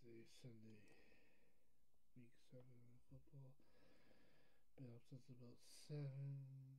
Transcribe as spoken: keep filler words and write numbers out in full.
Wednesday, Sunday, week seven of football. Been up since about seven.